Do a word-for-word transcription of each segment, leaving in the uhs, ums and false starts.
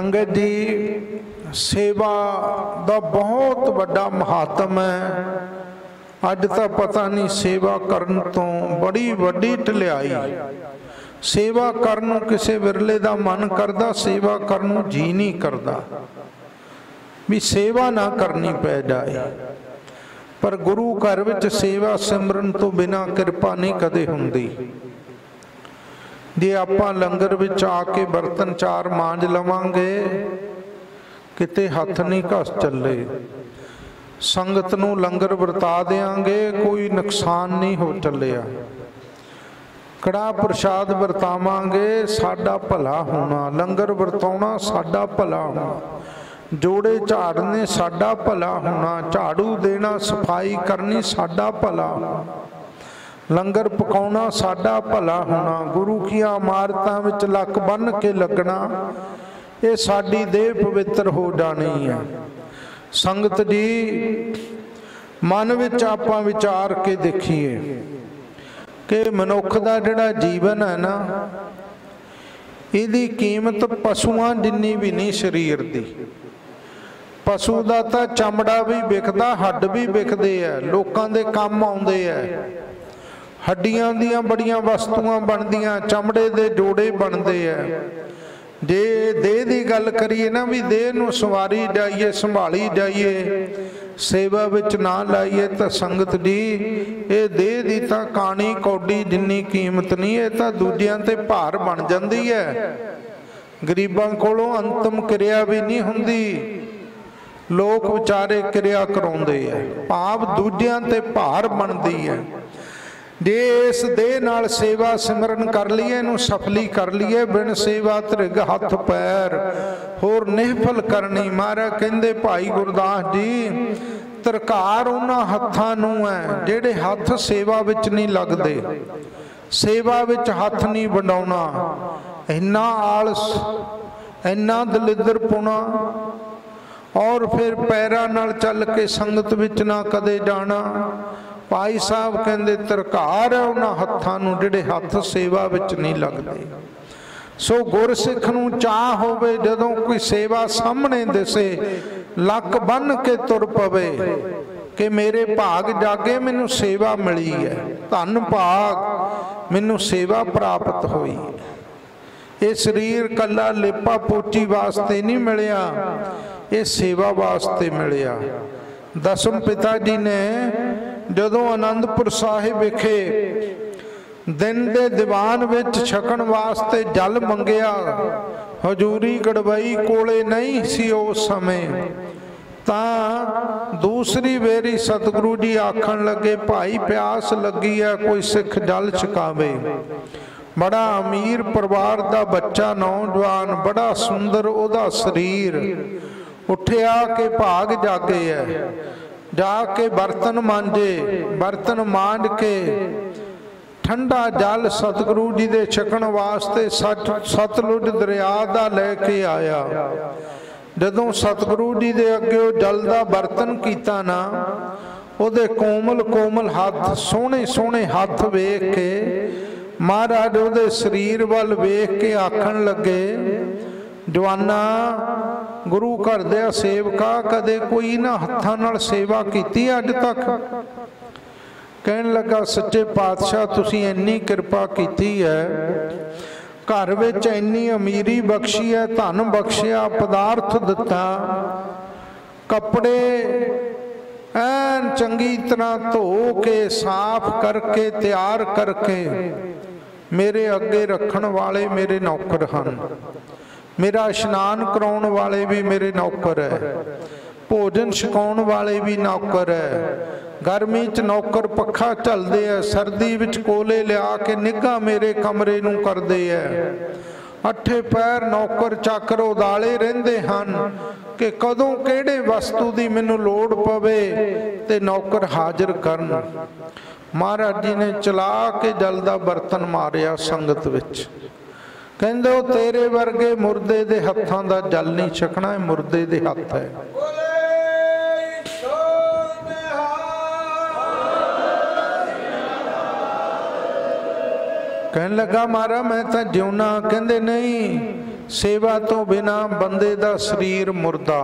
संगत जी सेवा का बहुत बड़ा महात्म है। अज तो पता नहीं सेवा करन तो बड़ी वड्डी ढलियाई। सेवा करन किसी विरले का मन करता, सेवा करन जी नहीं करता भी सेवा ना करनी पै जाए। पर गुरु घर विच सेवा सिमरन तो बिना कृपा नहीं कदे हुंदी। जे आपां लंगर विच आके बर्तन चार मांज लवांगे किते हथ नहीं घस चले, संगत नूं लंगर वरता देंगे कोई नुकसान नहीं हो चलिया, कड़ा प्रसाद वरतावांगे साडा भला होना, लंगर वरताउणा साडा भला होना, जोड़े झाड़ने साडा भला होना, झाड़ू देना सफाई करनी साडा भला होना, लंगर पकाउणा साडा भला होना, गुरु कीआं इमारतां विच लक बन के लगना, ये साडी देह पवित्र हो जानी है। संगत जी मन विच आपां विचार के देखिए कि मनुख दा जिहड़ा जीवन है ना, इहदी कीमत पशुआं जिन्नी भी नहीं शरीर दी। पशु का तो चमड़ा भी विकदा, हड्ड भी विकते हैं, लोगों के काम आउंदे है, हड्डियां दियां बड़ियां वस्तुआं बनदियां, चमड़े दे जोड़े बनते हैं। जे देह की गल करिए ना भी देह नूं संवारी जाइए, संभाली जाइए, सेवा विच ना लाइए तो संगत जी ये देह की तो कानी कौडी जिन्नी कीमत नहीं, ये तो दूजियां ते भार बन जाती है। गरीबां कोलों अंतिम क्रिया भी नहीं हुंदी, लोग विचारे क्रिया कराउंदे है, भाव दूजियां ते भार बनती है। जे इस देह नाल सेवा सिमरन कर लीए, इनू सफली कर लीए, बिन सेवा त्रिग हथ पैर होर निहफल करनी। महाराज कहंदे भाई गुरदास जी तरकार उन्हां हत्थां नूं है जिहड़े हथ सेवा विच नहीं लगदे, सेवा विच हथ नहीं वंडाउणा। इन्ना आलस, इन्ना दलिद्रपुणा, और फिर पैरां नाल चल के संगत विच ना कदे जाना। भाई साहब कहते तरकार है उन्हां हत्थां नूं जिहड़े हथ सेवा विच नहीं लगदे। सो गुरसिख नूं चाह होवे जदों कोई सेवा सामने दिसे लक बन के तुर पवे कि मेरे भाग जागे, मैनूं सेवा मिली है, धन भाग मैनूं सेवा प्राप्त हुई। ये शरीर कला लेपा पोची वास्ते नहीं मिलिया, ये सेवा वास्ते मिलिया। दसम पिता जी ने जदों आनंदपुर साहिब विखे दिन दे दीवान विच छकण वास्ते जल मंगिया, हजूरी गड़बई कोले नहीं सी उस समय, तां दूसरी वेरी सतगुरु जी आखण लगे भाई प्यास लगी है कोई सिख जल छकावे। बड़ा अमीर परिवार का बच्चा नौजवान, बड़ा सुंदर उहदा शरीर, उठिया के भाग जागे है, जाके बर्तन मांजे, बर्तन मांज के ठंडा जल सतगुरु जी दे छकण वास्ते सत सतलुज दरिया दा लैके आया। जदों सतगुरु जी दे अगे वो जल दा बर्तन कीता ना, उहदे कोमल कोमल हाथ, सोहणे सोहणे हाथ वेख के महाराज उहदे शरीर वल वेख के आखण लगे जवाना गुरु घर दे सेवका कदे कोई इन्हां हत्थां नाल सेवा कीती अज तक? कहन लगा सच्चे पातशाह तुसीं इन्नी कृपा कीती है, घर विच इन्नी अमीरी बख्शी है, धन बख्शिया, पदार्थ दिता, कपड़े ऐन चंगी तरह धो के साफ करके तैयार करके मेरे अगे रखण वाले मेरे नौकर हन, मेरा इशनान कराउण वाले भी मेरे नौकर है, भोजन छकाउण वाले भी नौकर है। गर्मी च नौकर पखा झलदे है, सर्दी विच कोले लिया के निगाह मेरे कमरे नूं करदे है। अठे पैर नौकर चाकर उदाले रहिंदे हन कि कदों किहड़े वस्तु दी मैनूं लोड़ पवे ते नौकर हाजिर करन। महाराज जी ने चला के जल दा बर्तन मारिया संगत विच, कहंदे ओ तेरे वर्गे मुर्दे दे हत्थां दा जल नहीं छकना, है मुर्दे दे हत्थ है। कहन लगा मारा मैं तो जिउना, कहंदे नहीं सेवा तो बिना बंदे दा शरीर मुर्दा।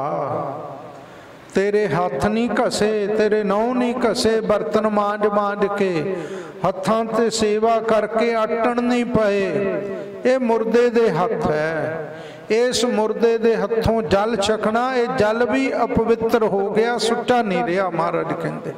तेरे हथ नहीं घसे, तेरे नौ नहीं घसे, बर्तन मांज मांज के हत्थां ते सेवा करके अटण नहीं पाए। ये मुर्दे दे हथ है। इस मुर्दे दे हथों जल छकना, ये जल भी अपवित्र हो गया, सुट्टा नहीं रहा। महाराज कहते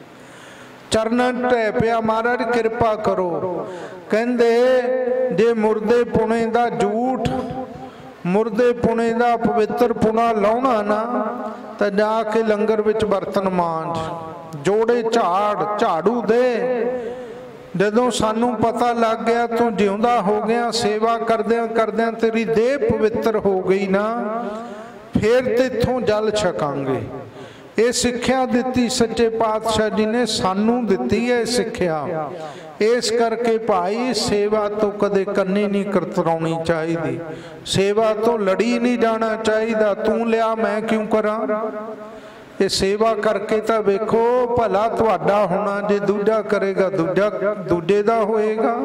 चरणा ढह पिया, महाराज कृपा करो। कहते जे मुर्दे पुणे दा झूठ, मुर्दे पुणे दा पवित्र पुना लाउणा ना, तो जाके लंगर विच बर्तन मांज, जोड़े झाड़ झाड़ू दे। जदों सानू पता लग गया तू जिउंदा हो गया, सेवा करदियां करदियां तेरी देह पवित्र हो गई ना, फिर तेथों जल छकांगे। ये सिक्ख्या दिती सच्चे पातशाह जी ने सानू दिती है सिक्ख्या। इस करके भाई सेवा तो कदे कन्नी नहीं करतराउणी चाहिए, सेवा तो लड़ी नहीं जाना चाहिए। तू लिया मैं क्यों करा? ये सेवा करके तो वेखो भला तुहाडा होना, जे दूजा करेगा दूजा दूजे दा होएगा।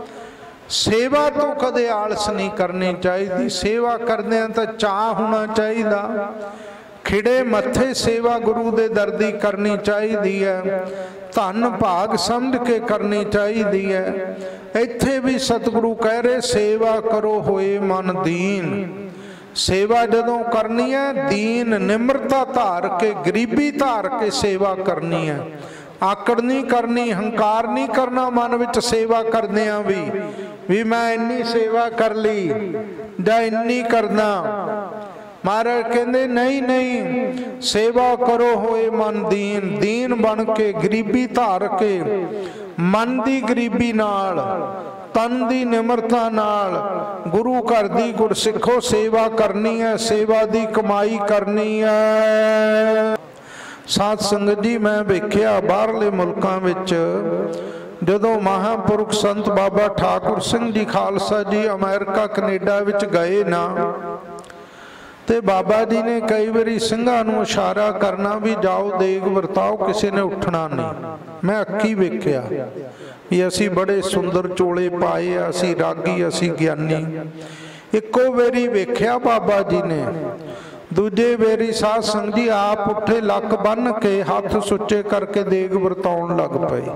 सेवा तो कदे आलस नहीं करनी चाहिए, सेवा करदे तो चाह होना चाहिए। खिड़े मत्थे सेवा गुरु दे दर दी करनी चाहिए है, धन भाग समझ के करनी चाहिए है। इत्थे भी सतगुरु कह रहे सेवा करो होए मन दीन। सेवा जदों करनी है दीन निम्रता धार के, गरीबी धार के सेवा करनी है। आकड़ नहीं करनी, हंकार नहीं करना मन विच सेवा करदियां भी भी मैं इन्नी सेवा कर ली जां इन्नी करना। महाराज कहते नहीं नहीं, सेवा करो होए मन दीन। दीन बन के गरीबी धार के, मन की गरीबी नाल, तन की निमरता नाल गुरु घर दी गुरसिखो सेवा करनी है, सेवा की कमाई करनी है। साध संगत जी मैं वेख्या बाहरले मुल्कां विच जदों महापुरुख संत बाबा ठाकुर सिंह जी खालसा जी अमेरिका कनेडा विच गए ना, ते बाबा जी ने कई बारी ਸਿੰਘਾਂ ਨੂੰ इशारा करना भी जाओ देग वरताओ, किसी ने उठना नहीं। मैं अक्की वेख्या भी असी बड़े सुंदर चोले पाए, असी रागी असी ज्ञानी। इको वेरी वेख्या बाबा जी ने, दूजे वेरी साध संगत जी आप उठे लक बन के हाथ सुच्चे करके देग वरताउण लग पए।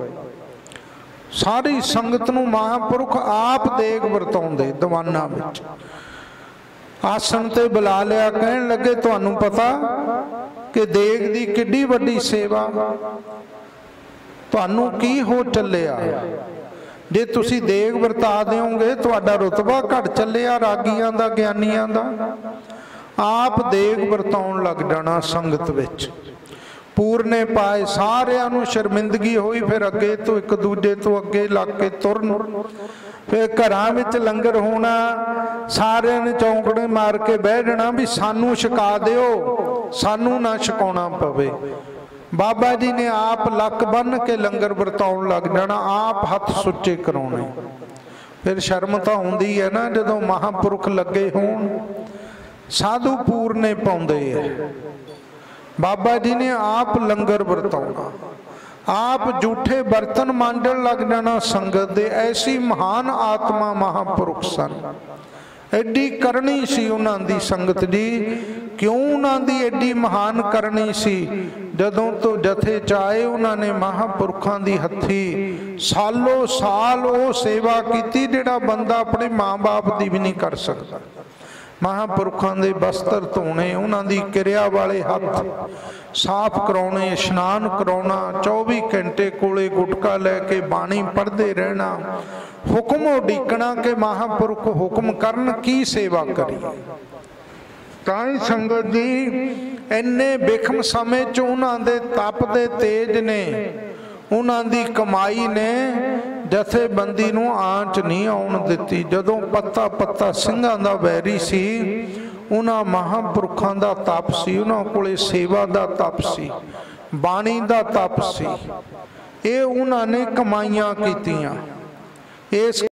सारी संगत नूं महापुरुख आप देग वरताउंदे दीवाना विच। आसन ते बुला लिया, कहन लगे तुहानू पता कि देग दी किड्डी वड्डी सेवा, तुहानू की हो चलिया। जे तुसी देग वरता देओगे तुहाडा रुतबा घट चलिया रागियां दा ज्ञानियां दा। आप देग वरताउण लग जाना संगत विच। पूरने पाए सारियां नू शर्मिंदगी होई, फिर अगे तो एक दूजे तो अगे लग के तुरन। फिर घरां विच लंगर होना, सारियां ने चौंकड़े मार के बह जाना भी सानू छका दिओ, सानू ना छकाउणा पवे। बाबा जी ने आप लक बन के लंगर वरताउण लग जाना, आप हथ सुच्चे कराउणे। फिर शर्म तो आउंदी है ना जदों महापुरुख लगे होण, साधु पूरने पाउंदे है। बाबा जी ने आप लंगर वरताउणा, आप झूठे बर्तन मांजण लग जाना संगत दे। ऐसी महान आत्मा महापुरुष सन, एडी करनी सी उन्हां दी संगत जी। क्यों उन्हां दी एडी महान करनी सी? जदों तो जथे चाहे उन्होंने महापुरुखां दी हथी सालों साल वो सेवा की जिहड़ा बंदा अपने माँ बाप दी भी नहीं कर सकता। महापुरुखां दे बस्तर धोने, उन्हां दी किरिया वाले हथ साफ कराने, इशनान कराउणा, चौबी घंटे कोले गुटका लैके बाणी पढ़ते रहना, हुक्म उडीकना के महापुरुख हुक्म करन, की सेवा करिए। ताई संगत जी इन्ने बिखम समय च उन्हां दे तप दे तेज ने, उन्हां दी कमाई ने जथेबंदी नूं आंच नहीं आउण दित्ती। जदों पत्ता पत्ता ਸਿੰਘਾਂ दा वैरी सी, उन्हां महापुरुखां दा तप सी, उन्हां कोले सेवा दा तप सी, बाणी दा तप सी। ये उन्हां ने कमाईयां कीतियां। इस